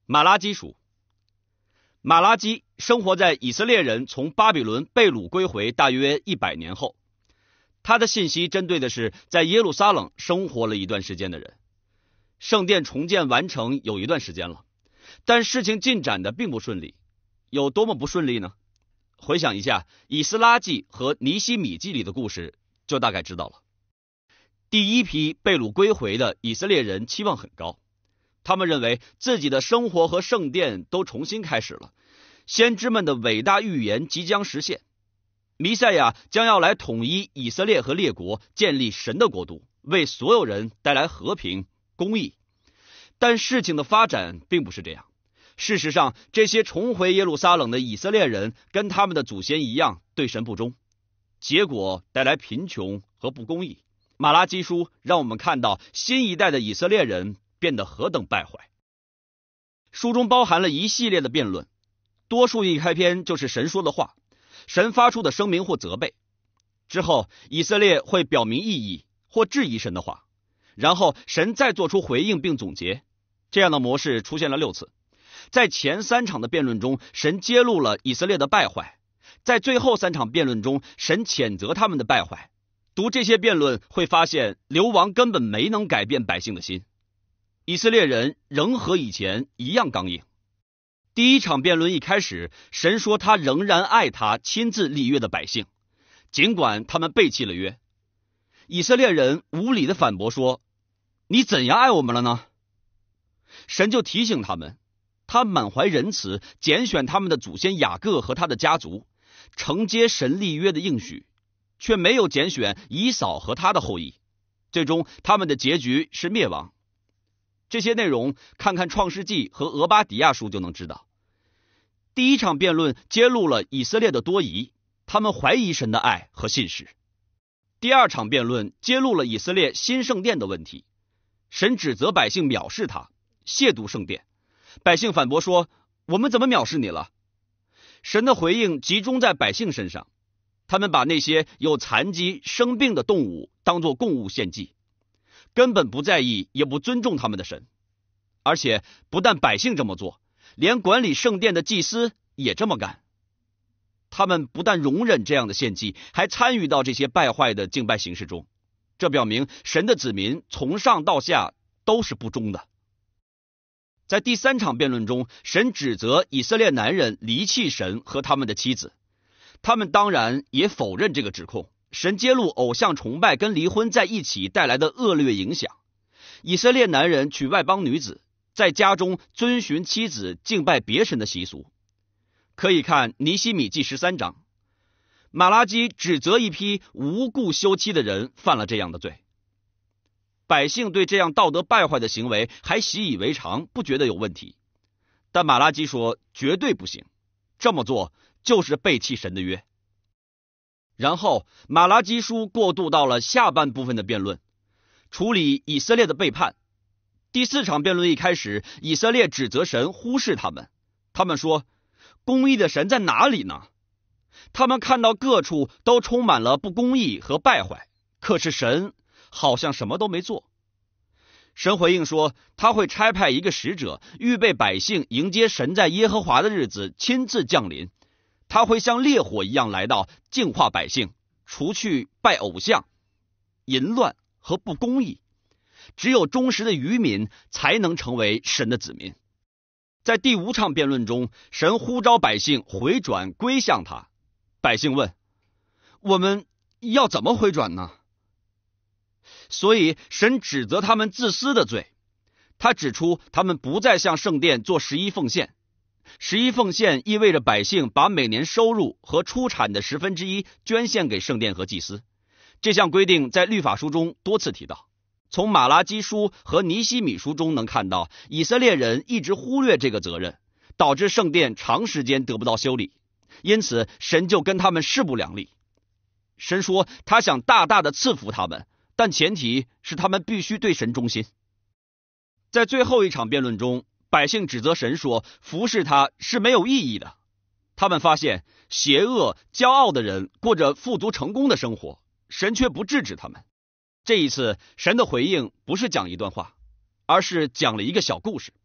马拉基书。马拉基生活在以色列人从巴比伦被掳归回大约100年后，他的信息针对的是在耶路撒冷生活了一段时间的人。圣殿重建完成有一段时间了，但事情进展的并不顺利。有多么不顺利呢？回想一下以斯拉记和尼希米记里的故事，就大概知道了。第一批被掳归回的以色列人期望很高，他们认为自己的生活和圣殿都重新开始了，先知们的伟大预言即将实现，弥赛亚将要来统一以色列和列国，建立神的国度，为所有人带来和平公义。但事情的发展并不是这样。事实上，这些重回耶路撒冷的以色列人跟他们的祖先一样对神不忠，结果带来贫穷和不公义。马拉基书让我们看到新一代的以色列人变得何等败坏。书中包含了一系列的辩论，多数一开篇就是神说的话，神发出的声明或责备，之后以色列会表明异议或质疑神的话，然后神再做出回应并总结。这样的模式出现了6次。在前3场的辩论中，神揭露了以色列的败坏，在最后3场辩论中，神谴责他们的败坏。读这些辩论会发现，流亡根本没能改变百姓的心，以色列人仍和以前一样刚硬。第一场辩论一开始，神说他仍然爱他亲自立约的百姓，尽管他们背弃了约。以色列人无理的反驳说，你怎样爱我们了呢？神就提醒他们，他满怀仁慈，拣选他们的祖先雅各和他的家族，承接神立约的应许，却没有拣选以扫和他的后裔，最终他们的结局是灭亡。这些内容看看创世纪和俄巴底亚书就能知道。第一场辩论揭露了以色列的多疑，他们怀疑神的爱和信实。第二场辩论揭露了以色列新圣殿的问题，神指责百姓藐视他，亵渎圣殿。百姓反驳说，我们怎么藐视你了？神的回应集中在百姓身上，他们把那些有残疾生病的动物当作供物献祭，根本不在意也不尊重他们的神。而且不但百姓这么做，连管理圣殿的祭司也这么干。他们不但容忍这样的献祭，还参与到这些败坏的敬拜形式中，这表明神的子民从上到下都是不忠的。在第3场辩论中，神指责以色列男人离弃神和他们的妻子，他们当然也否认这个指控。神揭露偶像崇拜跟离婚在一起带来的恶劣影响。以色列男人娶外邦女子，在家中遵循妻子敬拜别神的习俗。可以看尼希米记13章，马拉基指责一批无故休妻的人犯了这样的罪。百姓对这样道德败坏的行为还习以为常，不觉得有问题。但马拉基说绝对不行，这么做就是背弃神的约。然后马拉基书过渡到了下半部分的辩论，处理以色列的背叛。第4场辩论一开始，以色列指责神忽视他们，他们说，公义的神在哪里呢？他们看到各处都充满了不公义和败坏，可是神好像什么都没做。神回应说，他会差派一个使者，预备百姓迎接神在耶和华的日子亲自降临。他会像烈火一样来到，净化百姓，除去拜偶像、淫乱和不公义。只有忠实的渔民才能成为神的子民。在第5场辩论中，神呼召百姓回转归向他。百姓问，我们要怎么回转呢？所以神指责他们自私的罪。他指出他们不再向圣殿做11奉献。11奉献意味着百姓把每年收入和出产的1/10捐献给圣殿和祭司。这项规定在律法书中多次提到。从马拉基书和尼希米书中能看到，以色列人一直忽略这个责任，导致圣殿长时间得不到修理，因此神就跟他们势不两立。神说他想大大的赐福他们，但前提是他们必须对神忠心。在最后一场辩论中，百姓指责神说服侍他是没有意义的。他们发现邪恶骄傲的人过着富足成功的生活，神却不制止他们。这一次神的回应不是讲一段话，而是讲了一个小故事。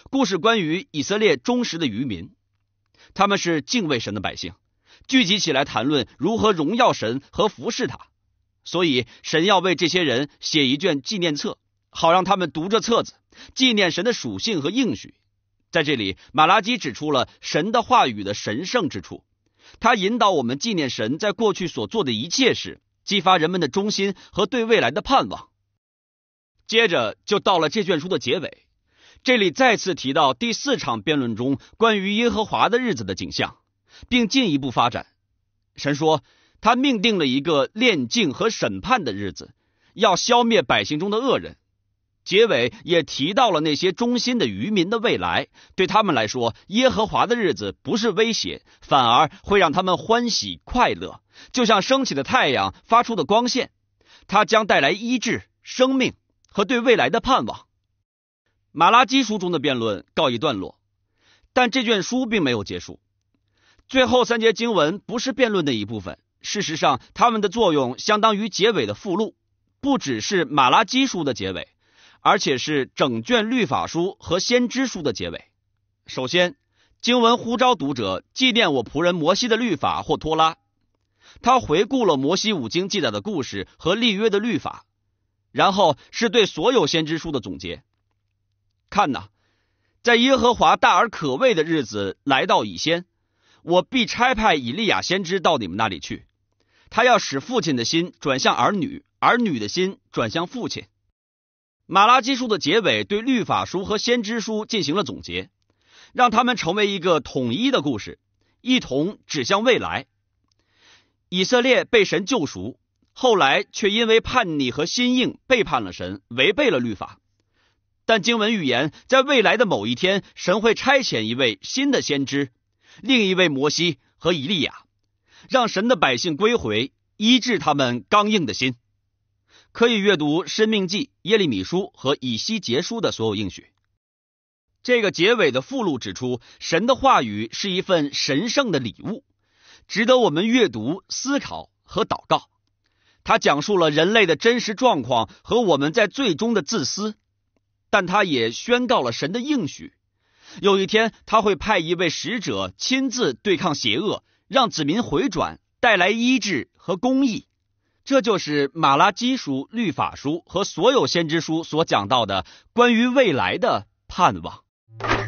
故事关于以色列忠实的渔民，他们是敬畏神的百姓，聚集起来谈论如何荣耀神和服侍他。所以神要为这些人写一卷纪念册，好让他们读这册子，纪念神的属性和应许。在这里，马拉基指出了神的话语的神圣之处，他引导我们纪念神在过去所做的一切事，激发人们的忠心和对未来的盼望。接着就到了这卷书的结尾，这里再次提到第4场辩论中关于耶和华的日子的景象，并进一步发展。神说他命定了一个炼净和审判的日子，要消灭百姓中的恶人。结尾也提到了那些忠心的渔民的未来，对他们来说，耶和华的日子不是威胁，反而会让他们欢喜快乐，就像升起的太阳发出的光线，它将带来医治、生命和对未来的盼望。马拉基书中的辩论告一段落，但这卷书并没有结束。最后3节经文不是辩论的一部分，事实上它们的作用相当于结尾的附录，不只是马拉基书的结尾，而且是整卷律法书和先知书的结尾。首先，经文呼召读者纪念我仆人摩西的律法或托拉，他回顾了摩西5经记载的故事和立约的律法，然后是对所有先知书的总结。看哪，在耶和华大而可畏的日子来到以先，我必差派以利亚先知到你们那里去，他要使父亲的心转向儿女，儿女的心转向父亲。马拉基书的结尾对律法书和先知书进行了总结，让他们成为一个统一的故事，一同指向未来。以色列被神救赎，后来却因为叛逆和心硬背叛了神，违背了律法。但经文预言，在未来的某一天，神会差遣一位新的先知，另一位摩西和以利亚，让神的百姓归回，医治他们刚硬的心。可以阅读申命记、耶利米书和以西结书的所有应许。这个结尾的附录指出，神的话语是一份神圣的礼物，值得我们阅读、思考和祷告。它讲述了人类的真实状况和我们在最终的自私，但它也宣告了神的应许。有一天，他会派一位使者亲自对抗邪恶，让子民回转，带来医治和公义。这就是马拉基书、律法书和所有先知书所讲到的关于未来的盼望。